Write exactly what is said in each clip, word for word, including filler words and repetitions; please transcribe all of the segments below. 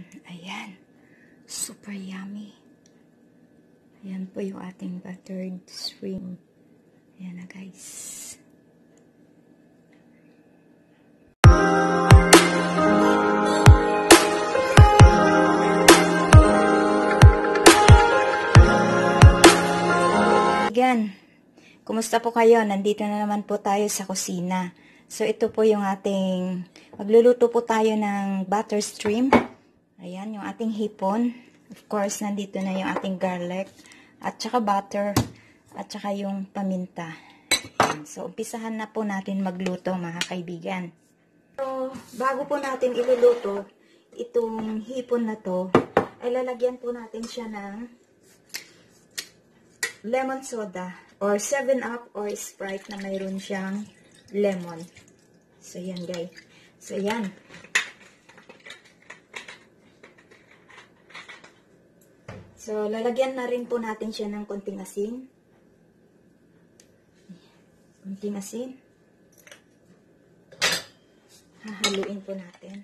Ayan. Super yummy. Ayan po yung ating buttered shrimp. Ayan na guys. Again, kumusta po kayo? Nandito na naman po tayo sa kusina. So, ito po yung ating, magluluto po tayo ng butter shrimp. Ayan, yung ating hipon. Of course, nandito na yung ating garlic. At saka butter. At saka yung paminta. Ayan. So, umpisahan na po natin magluto, mga kaibigan. So, bago po natin iluluto, itong hipon na to, ay lalagyan po natin siya ng lemon soda or seven up or Sprite na mayroon siyang lemon. So, yan guys. So, yan. So, lalagyan na rin po natin siya ng konting asin. Konting asin. Hahaluin po natin.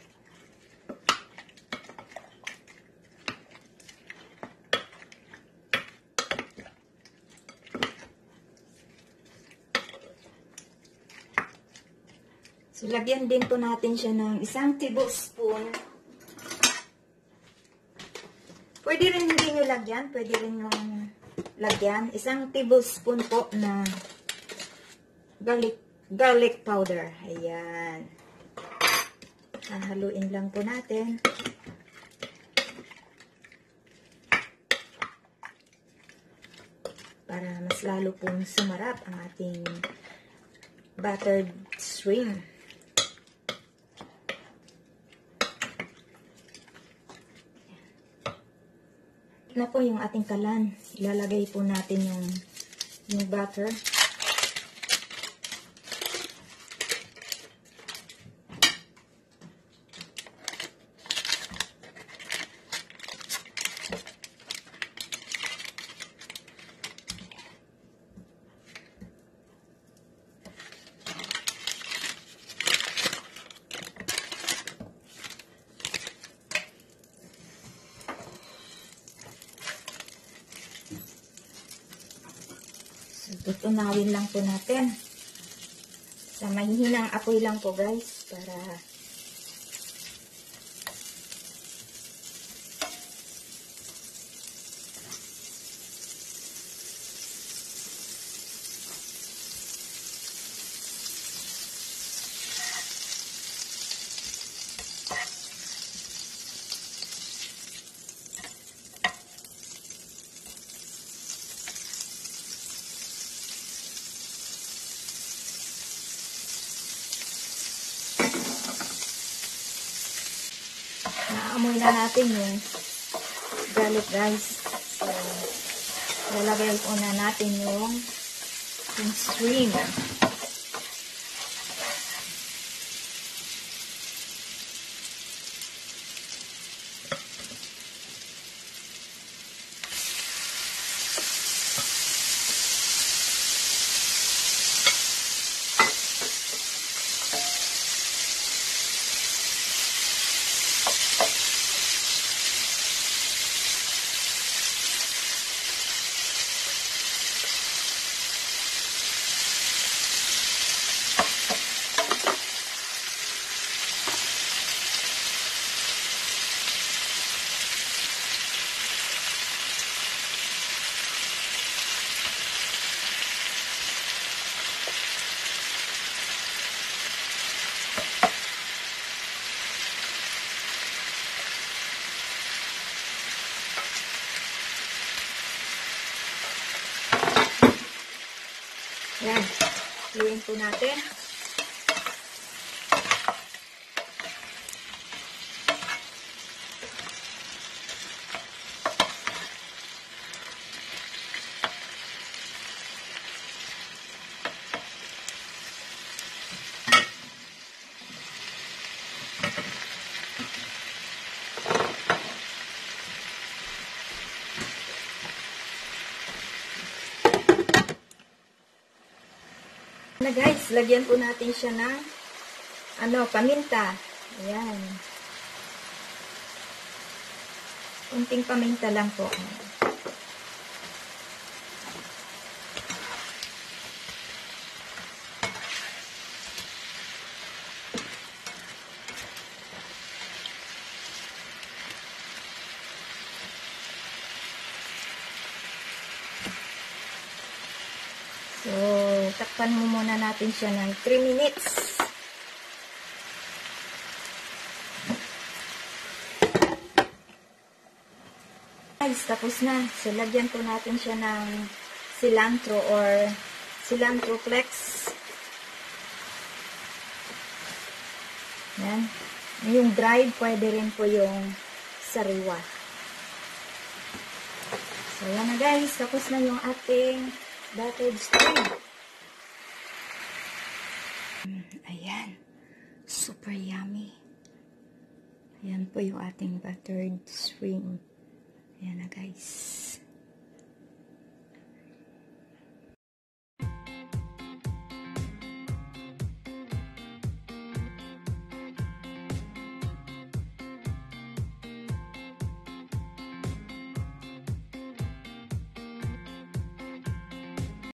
So, lagyan din po natin siya ng isang tablespoon. Pwede rin hindi nyo lagyan. Pwede rin yung lagyan. Isang tablespoon po na garlic, garlic powder. Ayan. Hahaluin lang po natin. Para mas lalo pong sumarap ang ating buttered shrimp. Na po yung ating kalan. Ilalagay po natin yung, yung butter. Tutunawin lang po natin. Sa mahihinang apoy lang po guys. Para naamoy na natin yung garlic guys. So, lalagay po na natin yung, yung shrimp. Yan. Luin po natin. Na guys, lagyan po natin siya ng ano, paminta. Ayan. Kunting paminta lang po. So, takpan mo muna natin siya ng three minutes. Guys, tapos na. So, lagyan po natin siya ng cilantro or cilantro flex. Yan. Yung dried, pwede rin po yung sariwa. So, yan na guys. Tapos na yung ating buttered shrimp. Ayan. Super yummy. Ayan po yung ating buttered shrimp. Ayan na guys.